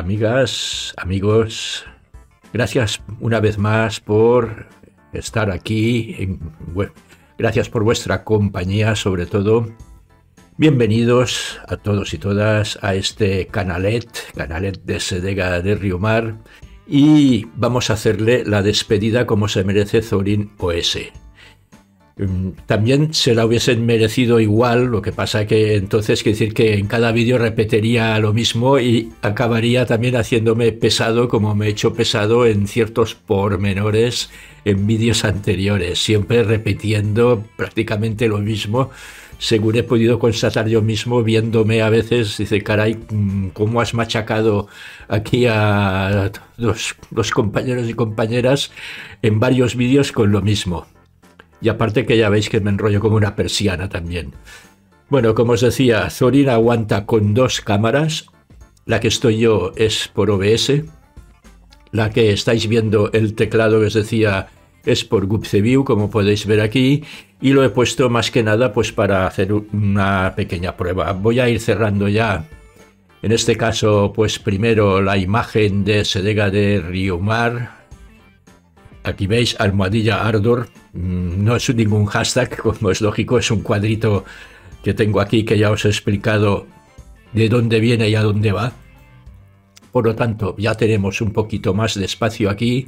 amigas, amigos, gracias una vez más por estar aquí, gracias por vuestra compañía sobre todo. Bienvenidos a todos y todas a este canalet de Sedega de Riomar, y vamos a hacerle la despedida como se merece Thorin OS. También se la hubiesen merecido igual, lo que pasa que entonces quiere decir que en cada vídeo repetiría lo mismo y acabaría también haciéndome pesado, como me he hecho pesado en ciertos pormenores en vídeos anteriores, siempre repitiendo prácticamente lo mismo, según he podido constatar yo mismo viéndome a veces. Dice, caray, ¿cómo has machacado aquí a los compañeros y compañeras en varios vídeos con lo mismo? Y aparte que ya veis que me enrollo como una persiana también. Bueno, como os decía, Thorin aguanta con dos cámaras. La que estoy yo es por OBS. La que estáis viendo, el teclado que os decía, es por GupCView, como podéis ver aquí. Y lo he puesto más que nada pues para hacer una pequeña prueba. Voy a ir cerrando ya, en este caso, pues primero la imagen de Sedega de Riomar. Aquí veis, almohadilla Ardor. No es ningún hashtag, como es lógico, es un cuadrito que tengo aquí que ya os he explicado de dónde viene y a dónde va. Por lo tanto, ya tenemos un poquito más de espacio aquí.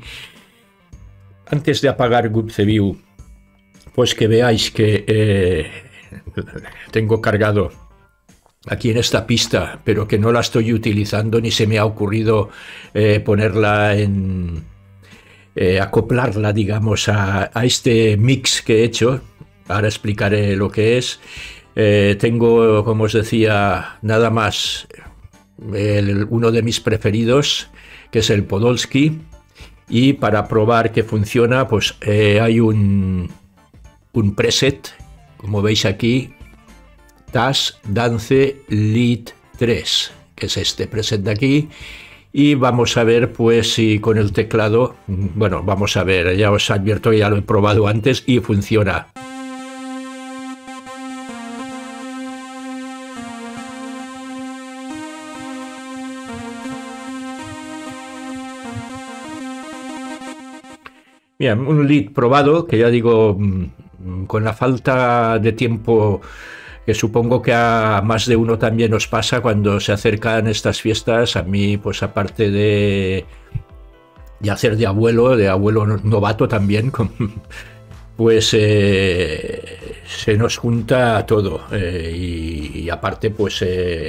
Antes de apagar GupCView, pues que veáis que tengo cargado aquí en esta pista, pero que no la estoy utilizando ni se me ha ocurrido ponerla en... acoplarla, digamos, a este mix que he hecho. Ahora explicaré lo que es. Tengo, como os decía, nada más uno de mis preferidos, que es el Podolsky, y para probar que funciona, pues hay un preset, como veis aquí, TAS Dance Lead 3, que es este preset de aquí. Y vamos a ver pues si con el teclado, bueno, vamos a ver, ya os advierto que ya lo he probado antes y funciona. Bien, un lead probado, que ya digo, con la falta de tiempo que supongo que a más de uno también nos pasa cuando se acercan estas fiestas. A mí, pues aparte de hacer de abuelo novato también, pues se nos junta todo. Y aparte, pues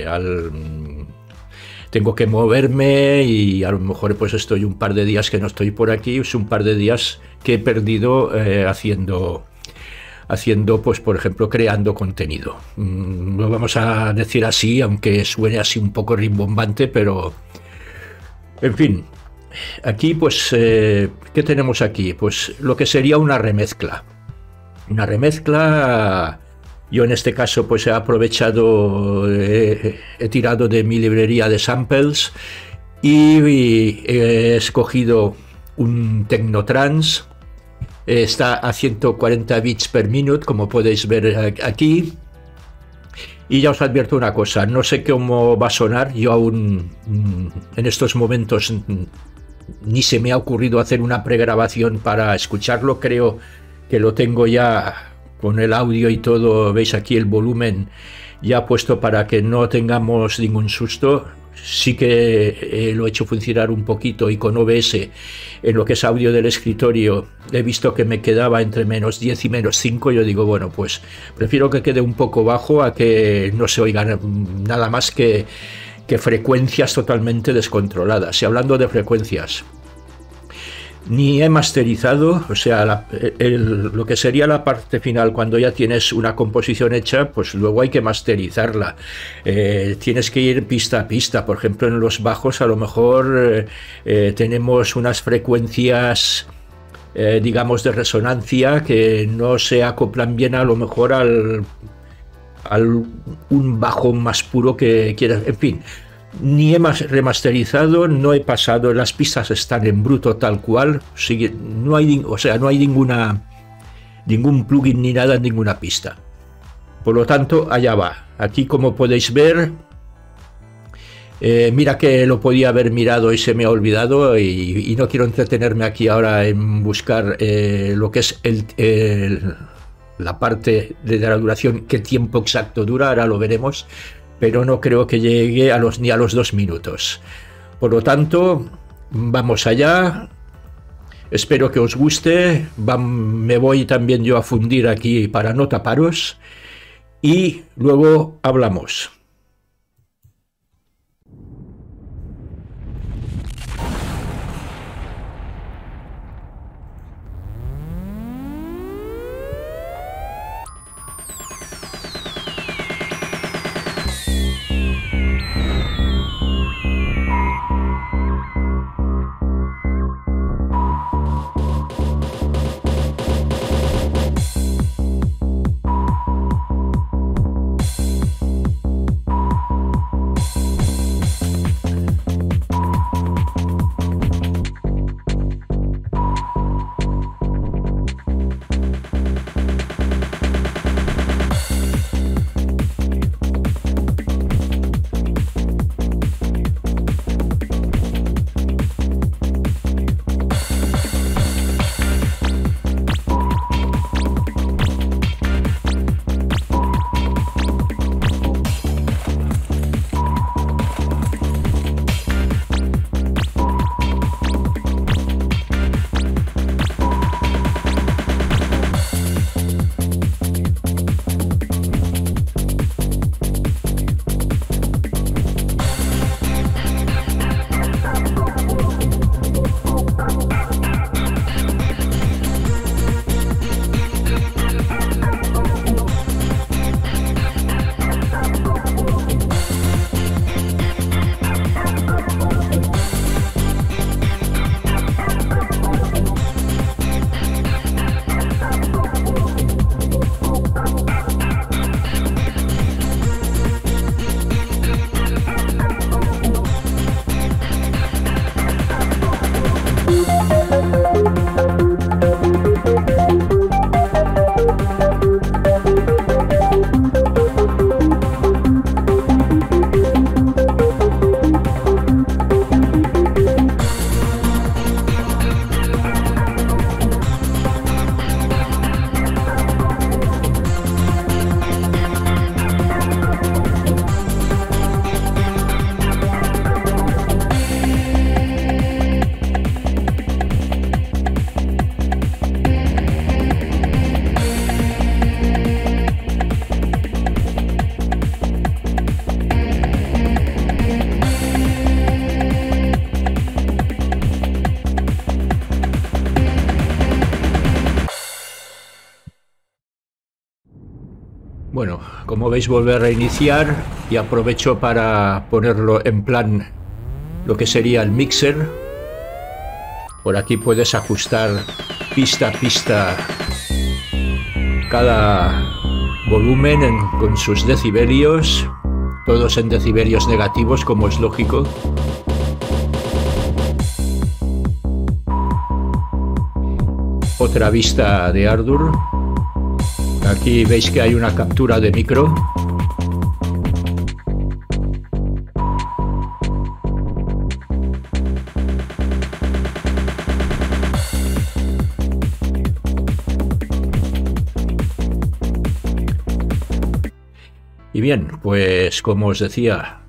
tengo que moverme y a lo mejor pues estoy un par de días que no estoy por aquí, es un par de días que he perdido haciendo, pues por ejemplo, creando contenido. Lo vamos a decir así, aunque suene así un poco rimbombante, pero en fin. Aquí pues, ¿qué tenemos aquí? Pues lo que sería una remezcla. Una remezcla, yo en este caso pues he aprovechado, he tirado de mi librería de samples y he escogido un Technotrance. Está a 140 bits per minute, como podéis ver aquí. Y ya os advierto una cosa, no sé cómo va a sonar. Yo aún en estos momentos ni se me ha ocurrido hacer una pregrabación para escucharlo. Creo que lo tengo ya con el audio y todo. Veis aquí el volumen ya puesto para que no tengamos ningún susto. Sí que lo he hecho funcionar un poquito y con OBS en lo que es audio del escritorio he visto que me quedaba entre menos 10 y menos 5. Yo digo, bueno, pues prefiero que quede un poco bajo a que no se oiga nada más que frecuencias totalmente descontroladas. Y hablando de frecuencias, ni he masterizado, o sea, lo que sería la parte final, cuando ya tienes una composición hecha, pues luego hay que masterizarla. Tienes que ir pista a pista. Por ejemplo, en los bajos a lo mejor tenemos unas frecuencias, digamos, de resonancia que no se acoplan bien a lo mejor al un bajo más puro que quieras. En fin, ni he remasterizado, no he pasado, las pistas están en bruto tal cual, no hay, o sea, no hay ningún plugin ni nada en ninguna pista. Por lo tanto, allá va. Aquí, como podéis ver, Mira que lo podía haber mirado y se me ha olvidado y no quiero entretenerme aquí ahora en buscar lo que es la parte de la duración, qué tiempo exacto dura, ahora lo veremos, pero no creo que llegue ni a los 2 minutos. Por lo tanto, vamos allá. Espero que os guste. Me voy también yo a fundir aquí para no taparos y luego hablamos. Bueno, como veis, volver a reiniciar y aprovecho para ponerlo en plan lo que sería el mixer. Por aquí puedes ajustar pista a pista cada volumen con sus decibelios, todos en decibelios negativos, como es lógico. Otra vista de Ardour. Aquí veis que hay una captura de micro. Y bien, pues como os decía,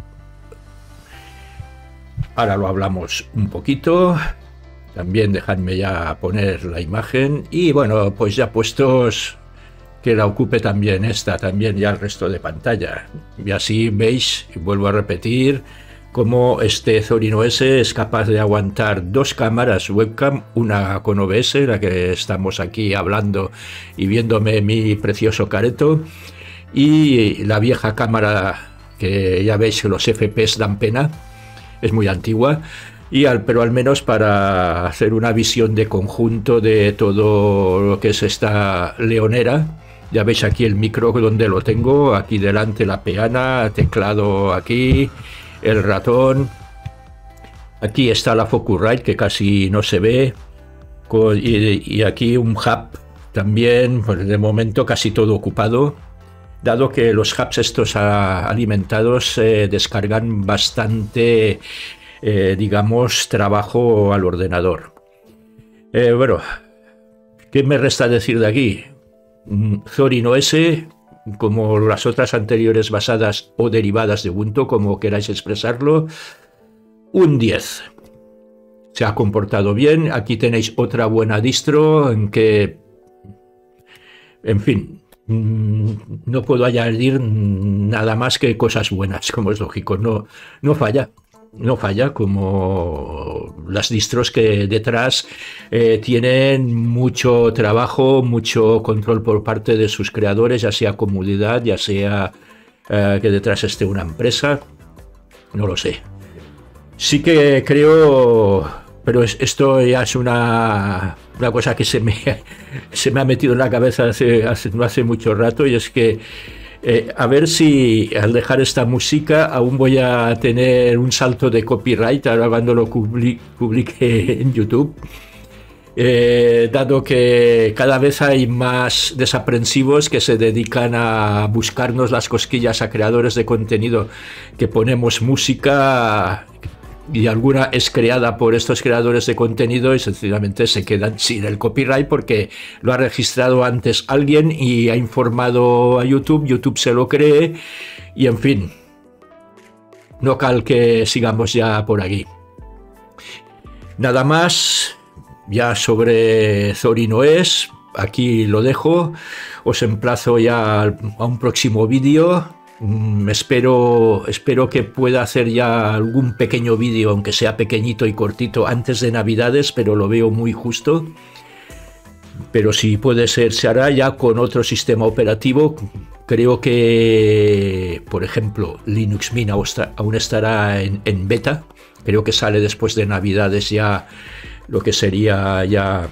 ahora lo hablamos un poquito. También dejadme ya poner la imagen. Y bueno, pues ya puestos, que la ocupe también esta, también ya el resto de pantalla. Y así veis, y vuelvo a repetir, cómo este Zorin OS es capaz de aguantar dos cámaras webcam, una con OBS, la que estamos aquí hablando y viéndome mi precioso careto, y la vieja cámara que ya veis que los FPS dan pena, es muy antigua, pero al menos para hacer una visión de conjunto de todo lo que es esta leonera. Ya veis aquí el micro donde lo tengo, aquí delante la peana, teclado aquí, el ratón. Aquí está la Focusrite que casi no se ve, y aquí un hub también, pues de momento casi todo ocupado. dado que los hubs estos alimentados descargan bastante, digamos, trabajo al ordenador. Bueno, ¿qué me resta decir de aquí? Zorin OS, como las otras anteriores basadas o derivadas de Ubuntu, como queráis expresarlo, un 10. Se ha comportado bien. Aquí tenéis otra buena distro en que, en fin, no puedo añadir nada más que cosas buenas, como es lógico. No falla. No falla, como las distros que detrás tienen mucho trabajo, mucho control por parte de sus creadores, ya sea comunidad, ya sea que detrás esté una empresa, no lo sé. Sí que creo, pero esto ya es una cosa que se me ha metido en la cabeza no hace mucho rato, y es que a ver si al dejar esta música aún voy a tener un salto de copyright ahora cuando lo publique en YouTube, dado que cada vez hay más desaprensivos que se dedican a buscarnos las cosquillas a creadores de contenido que ponemos música y alguna es creada por estos creadores de contenido y sencillamente se quedan sin el copyright porque lo ha registrado antes alguien y ha informado a YouTube, YouTube se lo cree y en fin, no cal que sigamos ya por aquí. Nada más, ya sobre Zorin OS, aquí lo dejo, os emplazo ya a un próximo vídeo. Espero que pueda hacer ya algún pequeño vídeo, aunque sea pequeñito y cortito, antes de Navidades, pero lo veo muy justo. Pero si puede ser, se hará ya con otro sistema operativo. Creo que, por ejemplo, Linux Mint aún estará en beta. Creo que sale después de Navidades ya lo que sería ya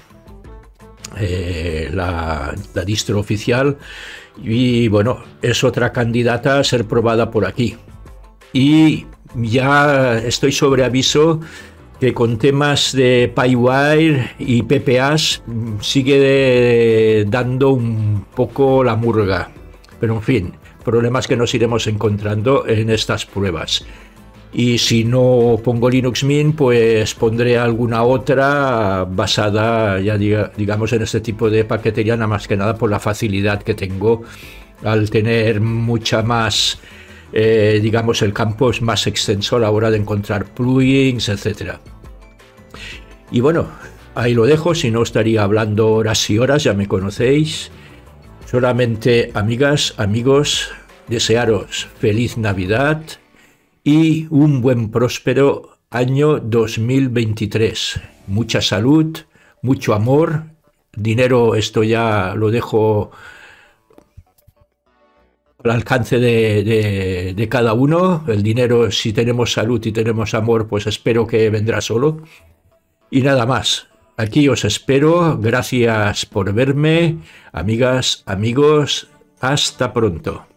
la distro oficial. Y bueno, es otra candidata a ser probada por aquí. Y ya estoy sobre aviso que con temas de PyWire y PPAs sigue dando un poco la murga. Pero en fin, problemas que nos iremos encontrando en estas pruebas. Y si no pongo Linux Mint, pues pondré alguna otra basada, ya digamos, en este tipo de paquetería, nada más que nada por la facilidad que tengo al tener mucha más, digamos, el campo es más extenso a la hora de encontrar plugins, etc. Y bueno, ahí lo dejo, si no estaría hablando horas y horas, ya me conocéis. Solamente, amigas, amigos, desearos feliz Navidad y un buen próspero año 2023. Mucha salud, mucho amor, dinero, esto ya lo dejo al alcance de cada uno. El dinero, si tenemos salud y tenemos amor, pues espero que vendrá solo. Y nada más, aquí os espero, gracias por verme, amigas, amigos, hasta pronto.